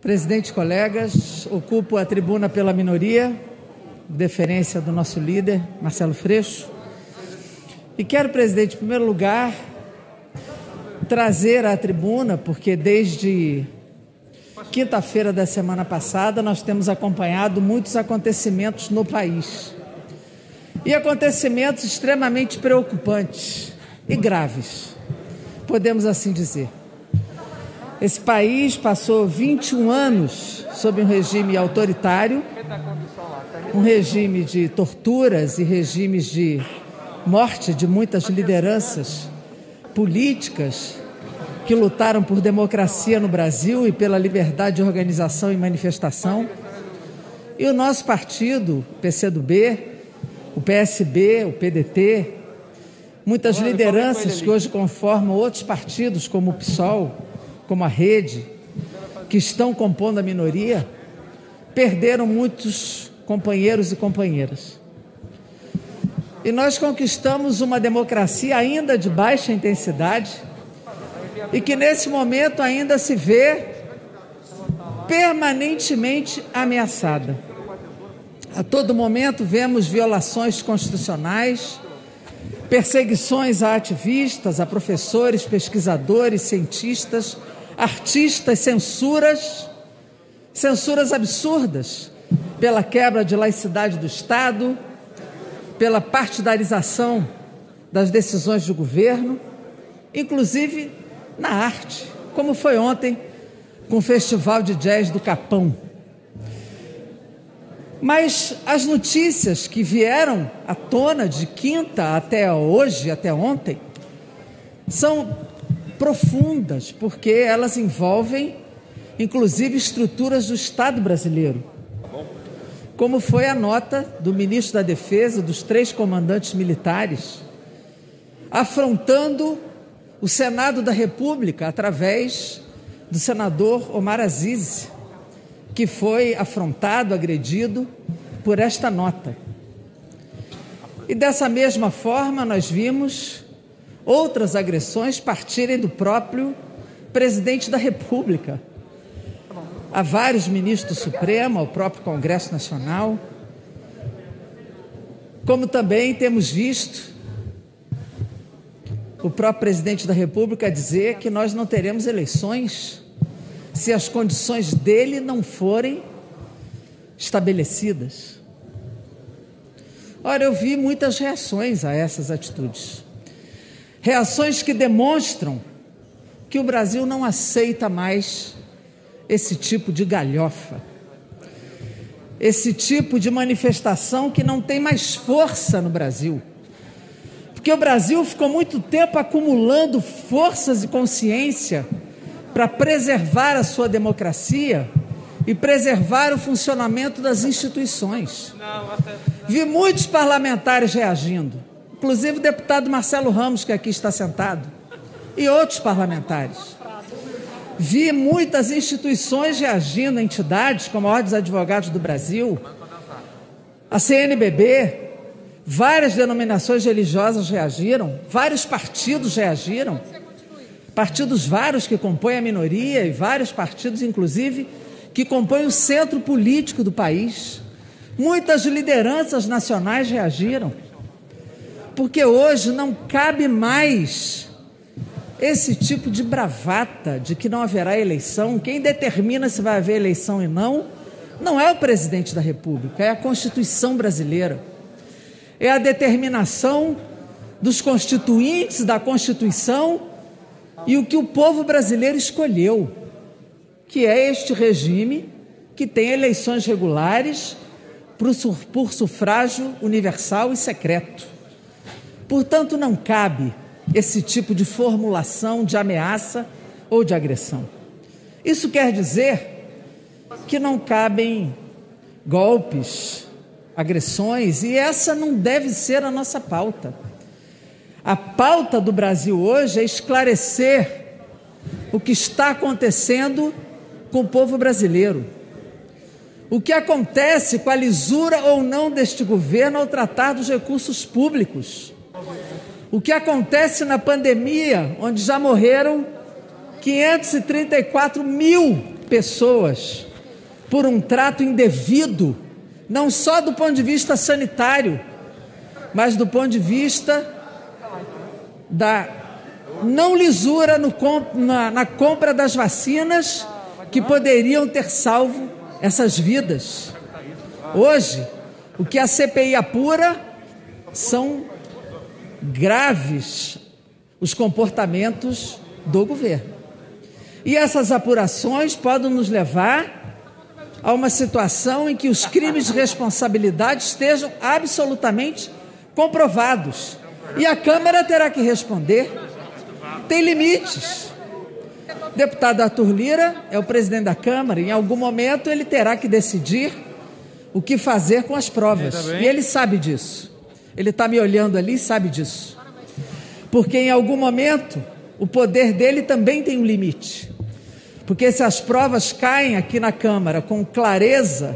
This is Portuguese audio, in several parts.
Presidente, colegas, ocupo a tribuna pela minoria, deferência do nosso líder, Marcelo Freixo. E quero, presidente, em primeiro lugar, trazer à tribuna, porque desde quinta-feira da semana passada nós temos acompanhado muitos acontecimentos no país. E acontecimentos extremamente preocupantes e graves, podemos assim dizer. Esse país passou 21 anos sob um regime autoritário, um regime de torturas e regimes de morte de muitas lideranças políticas que lutaram por democracia no Brasil e pela liberdade de organização e manifestação. E o nosso partido, o PCdoB, o PSB, o PDT, muitas lideranças que hoje conformam outros partidos, como o PSOL, como a Rede, que estão compondo a minoria, perderam muitos companheiros e companheiras. E nós conquistamos uma democracia ainda de baixa intensidade e que nesse momento ainda se vê permanentemente ameaçada. A todo momento vemos violações constitucionais, perseguições a ativistas, a professores, pesquisadores, cientistas, artistas, censuras absurdas pela quebra de laicidade do Estado, pela partidarização das decisões do governo, inclusive na arte, como foi ontem com o Festival de Jazz do Capão. Mas as notícias que vieram à tona de quinta até hoje, até ontem, são profundas, porque elas envolvem, inclusive, estruturas do Estado brasileiro, como foi a nota do ministro da Defesa, dos 3 comandantes militares, afrontando o Senado da República através do senador Omar Aziz, que foi afrontado, agredido por esta nota. E dessa mesma forma nós vimos outras agressões partirem do próprio presidente da República. Há vários ministros do Supremo, ao próprio Congresso Nacional, como também temos visto o próprio presidente da República dizer que nós não teremos eleições se as condições dele não forem estabelecidas. Ora, eu vi muitas reações a essas atitudes. Reações que demonstram que o Brasil não aceita mais esse tipo de galhofa, esse tipo de manifestação que não tem mais força no Brasil. Porque o Brasil ficou muito tempo acumulando forças e consciência para preservar a sua democracia e preservar o funcionamento das instituições. Vi muitos parlamentares reagindo, inclusive o deputado Marcelo Ramos, que aqui está sentado, e outros parlamentares. Vi muitas instituições reagindo, entidades como a Ordem dos Advogados do Brasil, a CNBB, várias denominações religiosas reagiram, vários partidos reagiram, partidos vários que compõem a minoria e vários partidos, inclusive, que compõem o centro político do país. Muitas lideranças nacionais reagiram, porque hoje não cabe mais esse tipo de bravata de que não haverá eleição. Quem determina se vai haver eleição e não é o presidente da República, é a Constituição brasileira. É a determinação dos constituintes da Constituição e o que o povo brasileiro escolheu, que é este regime que tem eleições regulares por sufrágio universal e secreto. Portanto, não cabe esse tipo de formulação de ameaça ou de agressão. Isso quer dizer que não cabem golpes, agressões, e essa não deve ser a nossa pauta. A pauta do Brasil hoje é esclarecer o que está acontecendo com o povo brasileiro. O que acontece com a lisura ou não deste governo ao tratar dos recursos públicos. O que acontece na pandemia, onde já morreram 534 mil pessoas por um trato indevido, não só do ponto de vista sanitário, mas do ponto de vista da não lisura na compra das vacinas que poderiam ter salvo essas vidas. Hoje, o que a CPI apura são graves os comportamentos do governo. E essas apurações podem nos levar a uma situação em que os crimes de responsabilidade estejam absolutamente comprovados. E a Câmara terá que responder. Tem limites. O deputado Arthur Lira é o presidente da Câmara, e em algum momento ele terá que decidir o que fazer com as provas. E ele sabe disso. Ele está me olhando ali e sabe disso. Porque em algum momento o poder dele também tem um limite. Porque se as provas caem aqui na Câmara com clareza,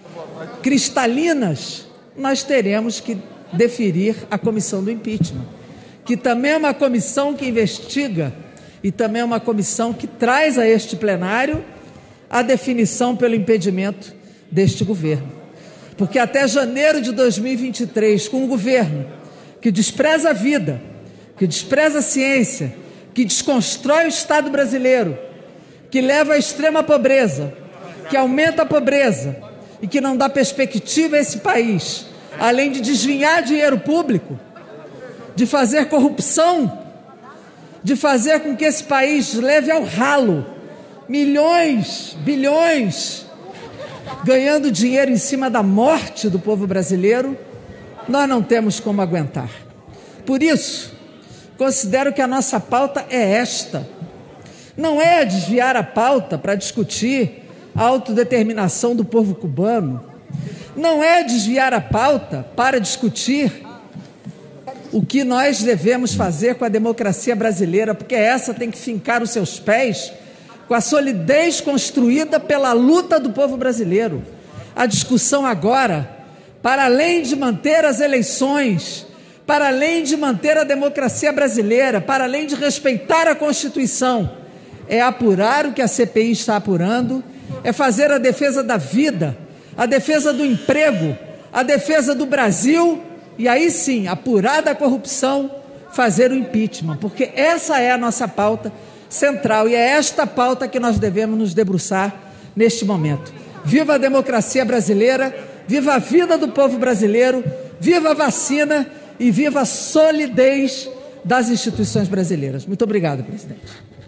cristalinas, nós teremos que deferir a comissão do impeachment, que também é uma comissão que investiga e também é uma comissão que traz a este plenário a definição pelo impedimento deste governo. Porque até janeiro de 2023, com um governo que despreza a vida, que despreza a ciência, que desconstrói o Estado brasileiro, que leva à extrema pobreza, que aumenta a pobreza e que não dá perspectiva a esse país, além de desviar dinheiro público, de fazer corrupção, de fazer com que esse país leve ao ralo milhões, bilhões, ganhando dinheiro em cima da morte do povo brasileiro, nós não temos como aguentar. Por isso, considero que a nossa pauta é esta. Não é desviar a pauta para discutir a autodeterminação do povo cubano. Não é desviar a pauta para discutir o que nós devemos fazer com a democracia brasileira, porque essa tem que fincar os seus pés com a solidez construída pela luta do povo brasileiro. A discussão agora, para além de manter as eleições, para além de manter a democracia brasileira, para além de respeitar a Constituição, é apurar o que a CPI está apurando, é fazer a defesa da vida, a defesa do emprego, a defesa do Brasil, e aí sim, apurar da corrupção, fazer o impeachment, porque essa é a nossa pauta central e é esta pauta que nós devemos nos debruçar neste momento. Viva a democracia brasileira, viva a vida do povo brasileiro, viva a vacina e viva a solidez das instituições brasileiras. Muito obrigado, presidente.